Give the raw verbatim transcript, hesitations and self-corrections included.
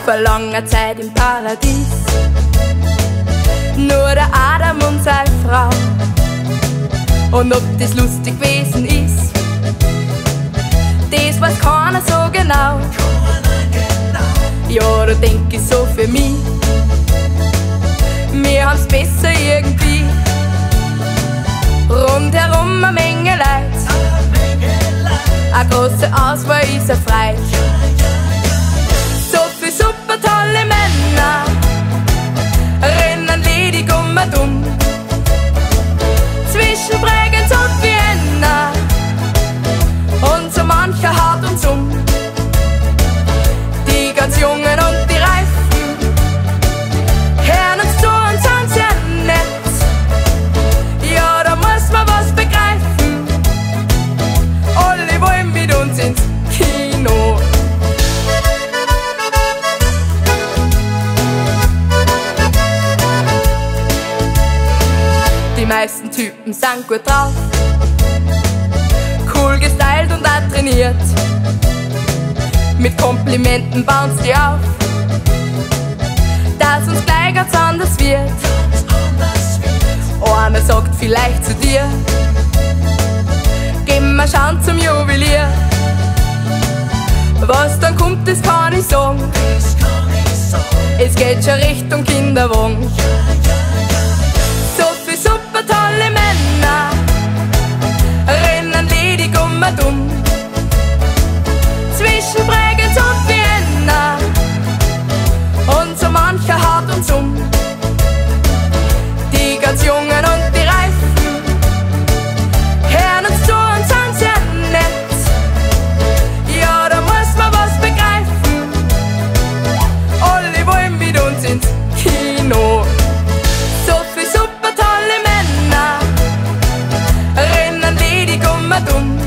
vor langer Zeit im Paradies. Nur der Adam und seine Frau. Und ob das lustig gewesen ist, das weiß keiner so genau. Ja, da denk ich so für mich, wir haben's besser irgendwie. Rundherum eine Menge Leid, eine große Auswahl ist erfreut. So viel super tolle Männer rennen ledig um und um, zwischen Bregenz und Vienna, und so mancher haut uns um. Die ganz Jungen und die Reifen hören uns zu und sind sehr nett. Ja, da muss man was begreifen, alle wollen mit uns ins Kino. Die meisten Typen sind gut drauf, cool gestylt und auch trainiert. Mit Komplimenten bauen sie auf, dass uns gleich ganz anders wird. Einer sagt vielleicht zu dir, gehen wir schauen zum Juwelier. Was dann kommt, das kann ich sagen, es geht schon Richtung Kinderwagen. So viel super tolle Männer rennen ledig um und um, zwischen Bregenz und Vienna, und so mancher haut uns um. Die ganz Jungen und die Reifen hören uns zu und sind sehr nett. Ja, da muss man was begreifen, alle wollen mit uns ins Kino. So viel super tolle Männer rennen ledig um und um,